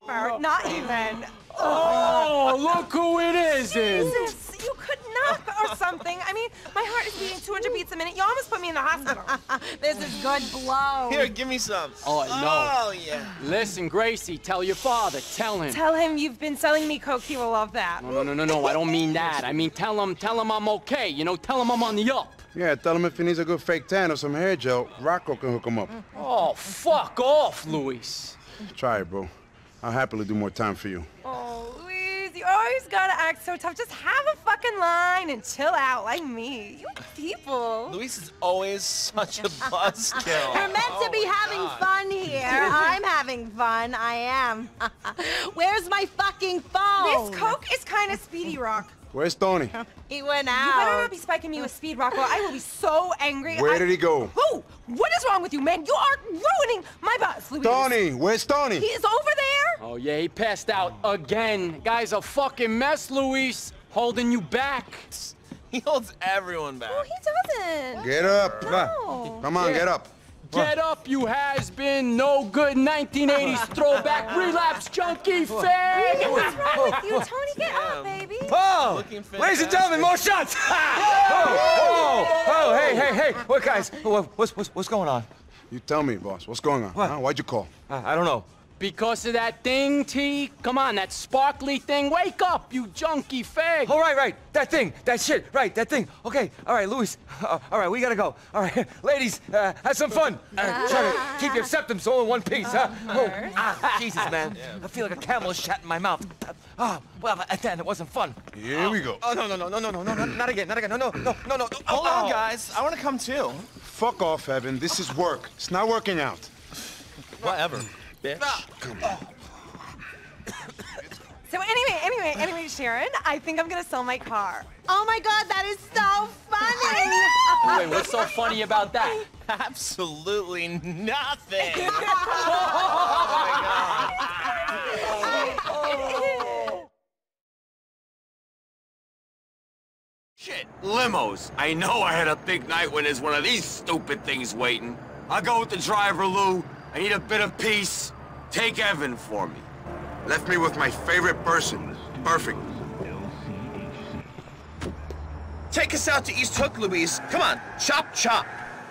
No. Not even. Oh, look who it is! Jesus, you could knock or something. I mean, my heart is beating 200 beats a minute. You almost put me in the hospital. This is good blow. Here, give me some. Oh, no. Oh, yeah. Listen, Gracie, tell your father. Tell him. Tell him you've been selling me coke. He will love that. No. I don't mean that. I mean, tell him I'm okay. You know, tell him I'm on the up. Yeah, tell him if he needs a good fake tan or some hair gel, Rocco can hook him up. Oh, fuck off, Luis. Try it, bro. I'll happily do more time for you. Oh, Luis, you always gotta act so tough. Just have a fucking line and chill out like me. You people. Luis is always such a buzzkill. We're meant to be having fun here. I'm having fun. I am. Where's my fucking phone? This coke is kind of speedy, Rock. Where's Tony? He went You better out. not be spiking me with speed, Rocco. I will be so angry. Where did he go? Who? What is wrong with you, man? You are ruining my buzz, Luis. Tony! Where's Tony? He is over there. Oh, yeah, he passed out again. Guy's a fucking mess, Luis. Holding you back. He holds everyone back. No, he doesn't. Get up. No. Come on, Yeah. get up. Get up, you has-been, no good 1980s throwback relapse junkie fag! What's wrong with you, Tony? Get up, baby. Oh! Looking Ladies and gentlemen, more shots! Oh, hey, what guys? What's going on? You tell me, boss. What's going on? What? Huh? Why'd you call? I don't know. Because of that thing, T? Come on, that sparkly thing. Wake up, you junkie fag! Oh, right, that thing, that shit, right, that thing. Okay, all right, Luis, all right, we gotta go. All right, ladies, have some fun. Try to keep your septums all in one piece, huh? Oh, Jesus, man, I feel like a camel shat in my mouth. Oh, well, then it wasn't fun. Here we go. Oh, no, not again, no. Hold on, guys. I want to come too. Fuck off, Evan. This is work. It's not working out. Whatever, bitch. So anyway, Sharon, I think I'm gonna sell my car. Oh my God, that is so funny. Wait, what's so funny about that? Absolutely nothing. Shit, limos. I know I had a big night when there's one of these stupid things waiting. I'll go with the driver, Lou. I need a bit of peace. Take Evan for me. Left me with my favorite person. Perfect. Take us out to East Hook, Luis. Come on, chop, chop.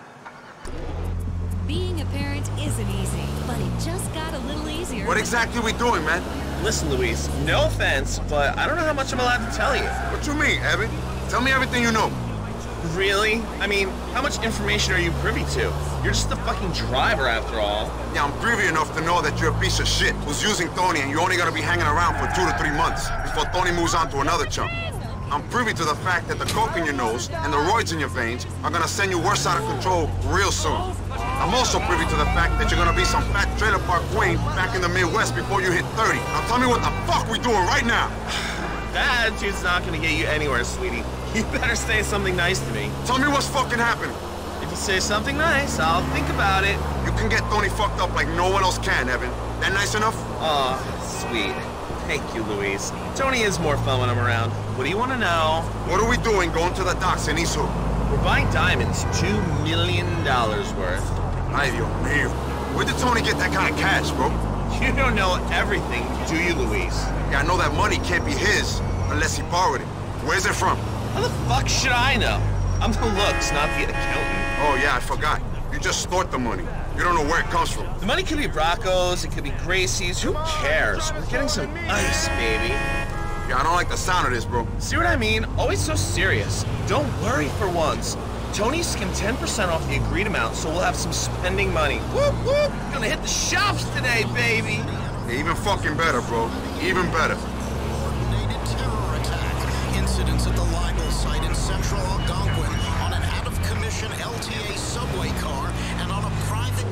Being a parent isn't easy, but it just got a little easier. What exactly are we doing, man? Listen, Luis, no offense, but I don't know how much I'm allowed to tell you. What you mean, Evan? Tell me everything you know. Really? I mean, how much information are you privy to? You're just the fucking driver, after all. Yeah, I'm privy enough to know that you're a piece of shit who's using Tony and you're only gonna be hanging around for 2 to 3 months before Tony moves on to another chump. I'm privy to the fact that the coke in your nose and the roids in your veins are gonna send you worse out of control real soon. I'm also privy to the fact that you're gonna be some fat trailer park queen back in the Midwest before you hit 30. Now tell me what the fuck we doing right now? That attitude's not gonna get you anywhere, sweetie. You better say something nice to me. Tell me what's fucking happening. If you say something nice, I'll think about it. You can get Tony fucked up like no one else can, Evan. That nice enough? Aw, sweet. Thank you, Luis. Tony is more fun when I'm around. What do you want to know? What are we doing going to the docks in East Hook? We're buying diamonds, $2 million worth. Ay, Dios mío. Where did Tony get that kind of cash, bro? You don't know everything, do you, Luis? Yeah, I know that money can't be his unless he borrowed it. Where's it from? How the fuck should I know? I'm the looks, not the accountant. Oh, yeah, I forgot. You just snort the money. You don't know where it comes from. The money could be Bracco's, it could be Gracie's, who cares? We're getting some ice, baby. Yeah, I don't like the sound of this, bro. See what I mean? Always so serious. Don't worry for once. Tony skimmed 10% off the agreed amount, so we'll have some spending money. Whoop, whoop! Gonna hit the shops today, baby! Yeah, even fucking better, bro. Even better. Coordinated terror attack. Incidents at the Libel site in central Algonquin on an out-of-commission LTA subway car and on a private...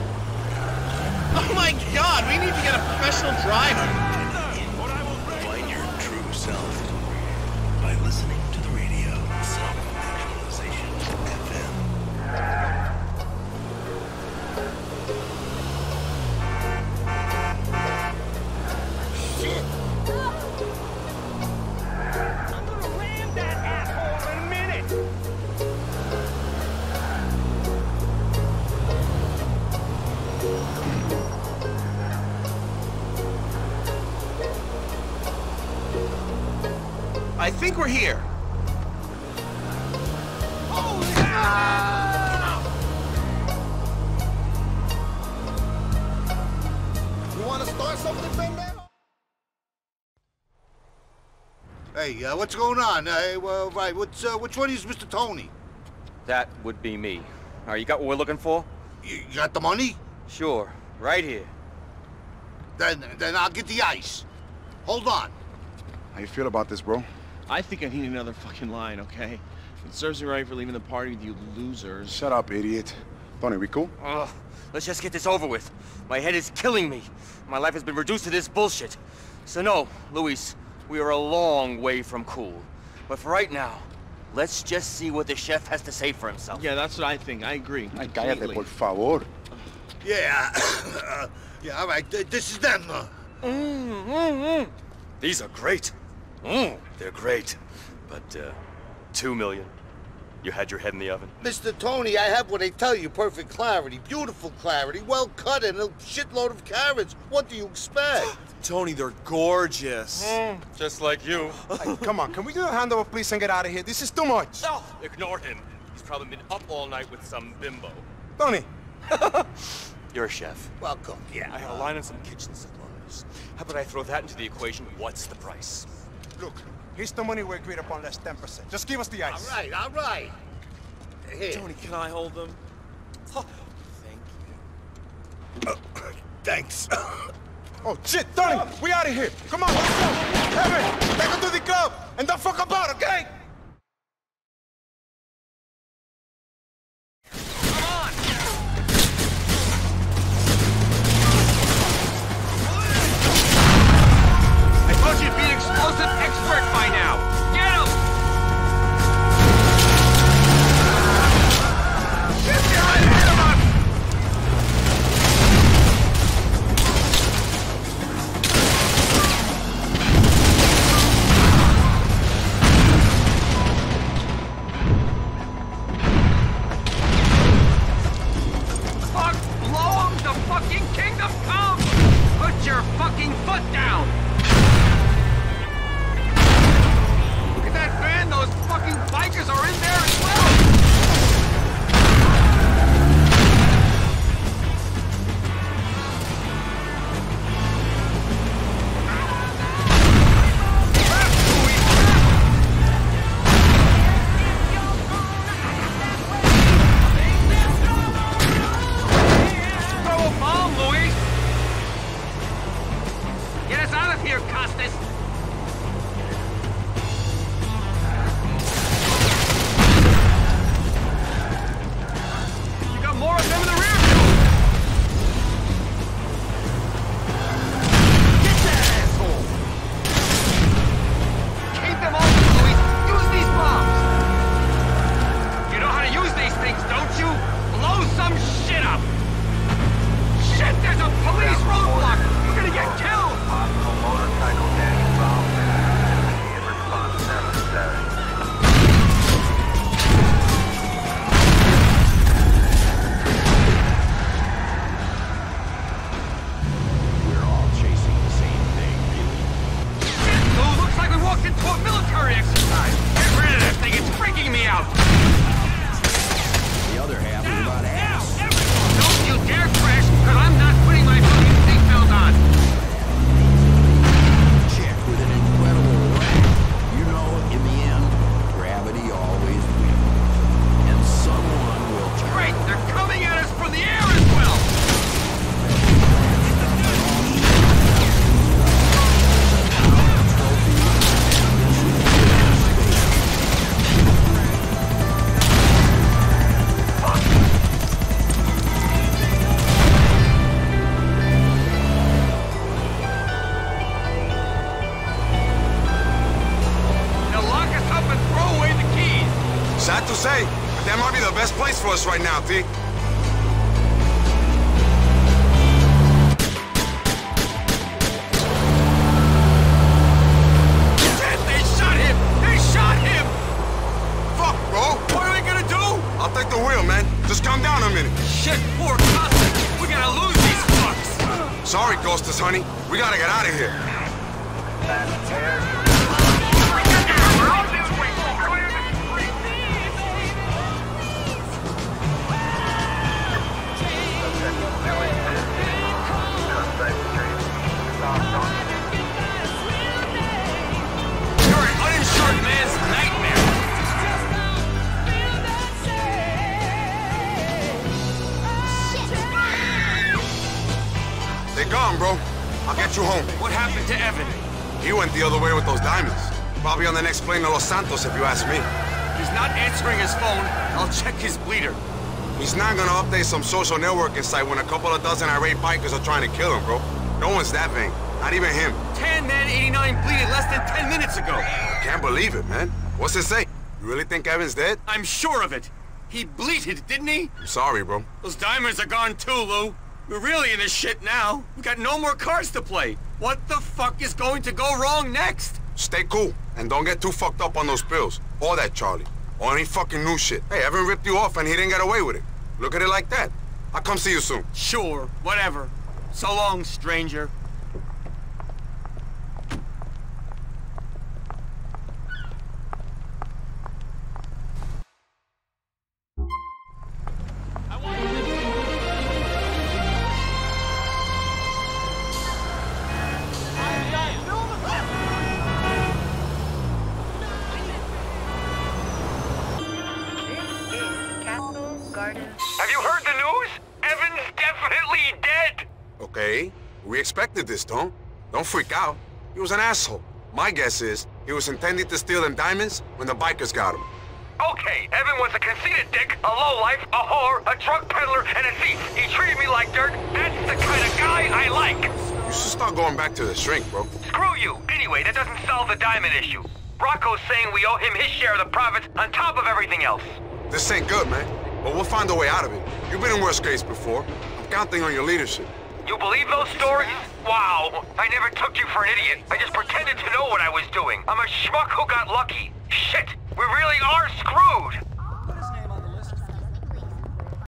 Oh my god, we need to get a professional driver! Find your true self by listening to the radio. Self-actualization FM. think we're here. You want to start something, Bambam? Hey, what's going on? Right, which one is Mr. Tony? That would be me. All right, you got what we're looking for? You got the money? Sure, right here. Then I'll get the ice. Hold on. How you feel about this, bro? I think I need another fucking line, okay? It serves me right for leaving the party with you losers. Shut up, idiot. Tony, we cool? Ugh, let's just get this over with. My head is killing me. My life has been reduced to this bullshit. So no, Luis, we are a long way from cool. But for right now, let's just see what the chef has to say for himself. Yeah, that's what I think. I agree. Ay, cállate, por favor. Yeah, yeah, all right, this is them. These are great. They're great. But, 2 million. You had your head in the oven. Mr. Tony, I have what I tell you, perfect clarity, beautiful clarity, well cut, and a shitload of carrots. What do you expect? Tony, they're gorgeous. Just like you. Hey, come on, can we do a handover, please, and get out of here? This is too much. No, ignore him. He's probably been up all night with some bimbo. Tony. You're a chef. Welcome, yeah. I have a line on some kitchen supplies. How about I throw that into the equation? What's the price? Look, here's the money we agreed upon, less 10%. Just give us the ice. All right. Here. Tony, can I hold them? Oh, thank you. Thanks. Oh, shit, Tony, we out of here. Come on, let's go. Evan, take her to the club, and don't fuck about, okay? I told you to be an explosive expert by now! Get him! Get right ahead of us! Fuck! Blow him! The fucking kingdom come! Put your fucking foot down! That van, those fucking bikers are in there as well! Throw a bomb, Luis! Get us out of here, Costas! More of them in the rear view! Get that asshole! Keep them open, Luis! Use these bombs! You know how to use these things, don't you? Blow some shit up! Shit, there's a police roadblock! We're gonna get killed! Possible motorcycle gang involved. In response necessary. Into a military exercise! Get rid of this thing, it's freaking me out! The other half is about ass. Don't you dare crash, because I'm not putting my fucking seatbelt on! Check with an incredible rat. You know, in the end, gravity always wins. And someone will turn. Great, they're coming at us from the air as well! Sad to say, but that might be the best place for us right now, T. They shot him! They shot him! Fuck, bro! What are we gonna do? I'll take the wheel, man. Just calm down a minute. Shit, poor Costas! We're gonna lose these fucks! Sorry, Costas, honey. We gotta get out of here. We're They're gone, bro. I'll get you home. What happened to Evan? He went the other way with those diamonds. Probably on the next plane to Los Santos, if you ask me. He's not answering his phone. I'll check his bleeder. He's not gonna update some social networking site when a couple of dozen irate bikers are trying to kill him, bro. No one's that vain. Not even him. 10 man 89 bleeded less than 10 minutes ago. Can't believe it, man. What's it say? You really think Evan's dead? I'm sure of it. He bleated, didn't he? I'm sorry, bro. Those diamonds are gone too, Lou. We're really in this shit now. We got no more cards to play. What the fuck is going to go wrong next? Stay cool, and don't get too fucked up on those pills. Or that, Charlie. Or any fucking new shit. Hey, Evan ripped you off and he didn't get away with it. Look at it like that. I'll come see you soon. Sure, whatever. So long, stranger. Have you heard the news? Evan's definitely dead! Okay, we expected this, Tom. Don't freak out. He was an asshole. My guess is he was intending to steal them diamonds when the bikers got him. Okay, Evan was a conceited dick, a lowlife, a whore, a drug peddler, and a thief. He treated me like dirt. That's the kind of guy I like. You should start going back to the shrink, bro. Screw you. Anyway, that doesn't solve the diamond issue. Rocco's saying we owe him his share of the profits on top of everything else. This ain't good, man. But we'll find a way out of it. You've been in worse case before. I'm counting on your leadership. You believe those stories? Wow. I never took you for an idiot. I just pretended to know what I was doing. I'm a schmuck who got lucky. Shit. We really are screwed.